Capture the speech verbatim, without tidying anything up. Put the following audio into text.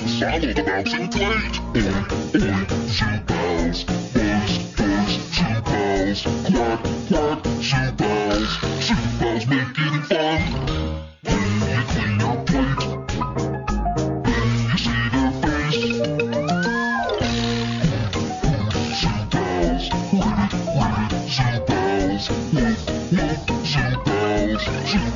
Follow the bouncing plate. Oi, oi, zoo pals. Buzz, buzz, zoo pals. Quack, quack, zoo pals. Zoo pals making fun. When you clean your plate, when you see their face. Zoo pals, with it, with it, zoo pals. Woof, woof, zoo pals. Zoo